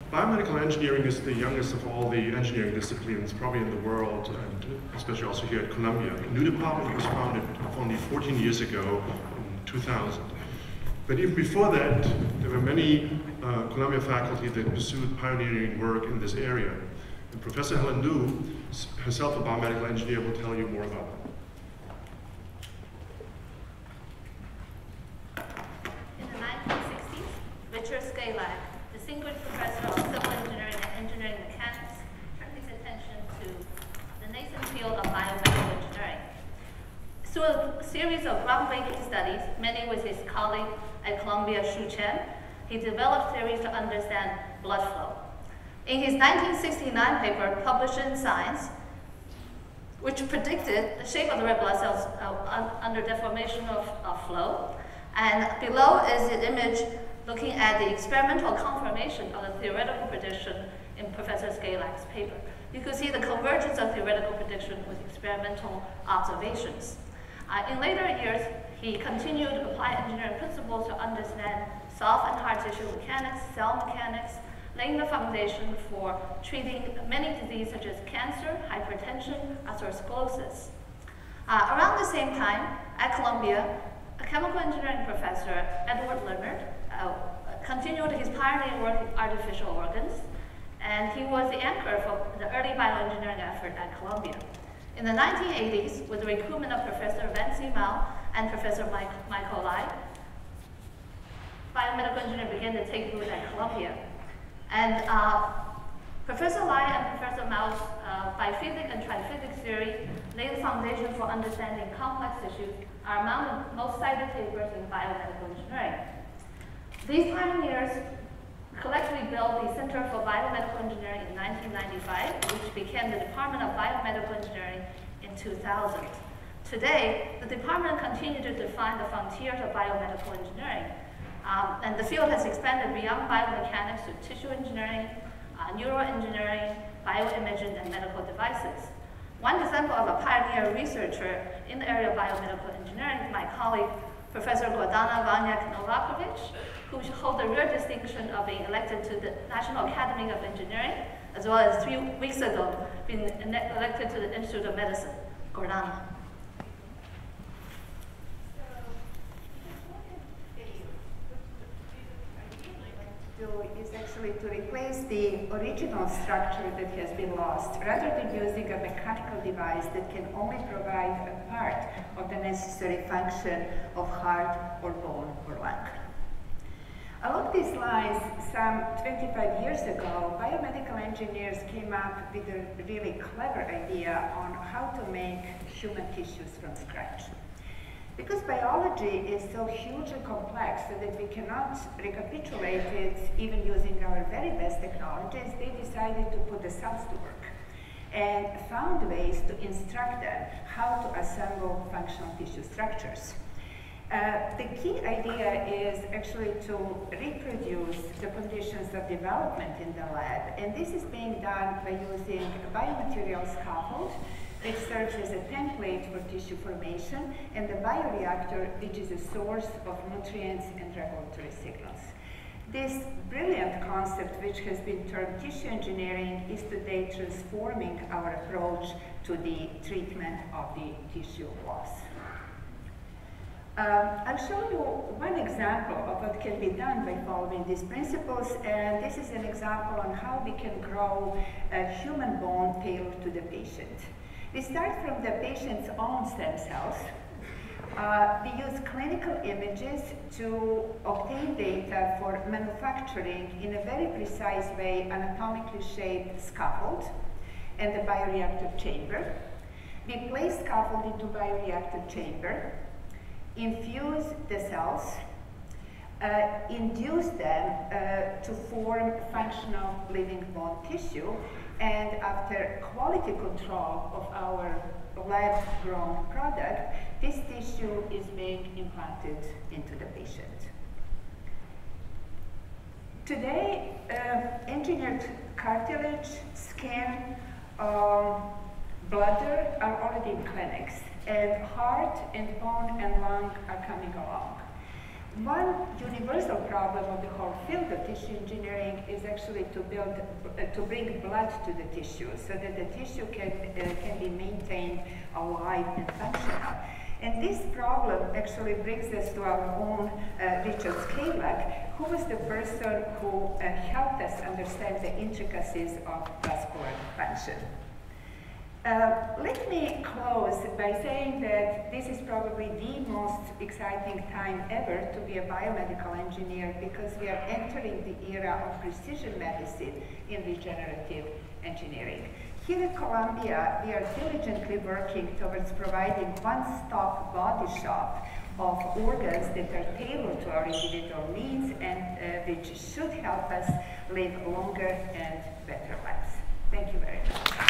Biomedical engineering is the youngest of all the engineering disciplines, probably in the world, and especially also here at Columbia. The new department was founded only 14 years ago, in 2000. But even before that, there were many Columbia faculty that pursued pioneering work in this area. And Professor Helen Liu, herself a biomedical engineer, will tell you more about that. Distinguished professor of civil engineering and engineering mechanics, turned his attention to the nascent field of biomedical engineering. Through a series of groundbreaking studies, many with his colleague at Columbia, Shu Chen, he developed theories to understand blood flow. In his 1969 paper, published in Science, which predicted the shape of the red blood cells under deformation of flow, and below is an image looking at the experimental confirmation of the theoretical prediction in Professor Skalak's paper. You can see the convergence of theoretical prediction with experimental observations. In later years, he continued to apply engineering principles to understand soft and hard tissue mechanics, cell mechanics, laying the foundation for treating many diseases such as cancer, hypertension, atherosclerosis. Around the same time, at Columbia, a chemical engineering professor, Edward Leonard, continued his pioneering work in artificial organs, and he was the anchor for the early bioengineering effort at Columbia. In the 1980s, with the recruitment of Professor Wenxi Mao and Professor Michael Lai, biomedical engineering began to take root at Columbia. And Professor Lai and Professor Mao's biphysics and triphysics theory laid the foundation for understanding complex tissues, are among the most cited papers in biomedical engineering. These pioneers collectively built the Center for Biomedical Engineering in 1995, which became the Department of Biomedical Engineering in 2000. Today, the department continues to define the frontiers of biomedical engineering, and the field has expanded beyond biomechanics to tissue engineering, neuroengineering, bioimaging, and medical devices. One example of a pioneer researcher in the area of biomedical engineering is my colleague, Professor Gordana Vunjak-Novakovic, who holds the rare distinction of being elected to the National Academy of Engineering, as well as 3 weeks ago, being elected to the Institute of Medicine. Gordana. Is actually to replace the original structure that has been lost, rather than using a mechanical device that can only provide a part of the necessary function of heart or bone or lung. Along these lines, some 25 years ago, biomedical engineers came up with a really clever idea on how to make human tissues from scratch. Because biology is so huge and complex so that we cannot recapitulate it even using our very best technologies, they decided to put the cells to work and found ways to instruct them how to assemble functional tissue structures. The key idea is actually to reproduce the conditions of development in the lab, and this is being done by using a biomaterial scaffold which serves as a template for tissue formation, and the bioreactor, which is a source of nutrients and regulatory signals. This brilliant concept, which has been termed tissue engineering, is today transforming our approach to the treatment of the tissue loss. I'll show you one example of what can be done by following these principles, and this is an example on how we can grow a human bone tailored to the patient. We start from the patient's own stem cells. We use clinical images to obtain data for manufacturing in a very precise way anatomically shaped scaffold and the bioreactor chamber. We place scaffold into bioreactor chamber, infuse the cells, induce them to form functional living bone tissue, and after quality control of our lab-grown product, this tissue is being implanted into the patient. Today, engineered cartilage, skin, bladder are already in clinics, and heart and bone and lung are coming along. One universal problem of the whole field of tissue engineering is actually to bring blood to the tissue so that the tissue can be maintained alive and functional. And this problem actually brings us to our own Richard Skalak, who was the person who helped us understand the intricacies of vascular function. Let me close by saying that this is probably the most exciting time ever to be a biomedical engineer, because we are entering the era of precision medicine in regenerative engineering. Here at Columbia, we are diligently working towards providing one-stop body shop of organs that are tailored to our individual needs and which should help us live longer and better lives. Thank you very much.